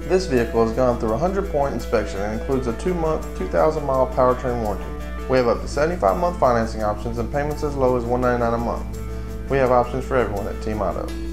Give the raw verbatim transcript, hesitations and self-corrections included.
This vehicle has gone through a one hundred point inspection and includes a two month, two thousand mile powertrain warranty. We have up to seventy-five month financing options and payments as low as one hundred ninety-nine dollars a month. We have options for everyone at Team Auto.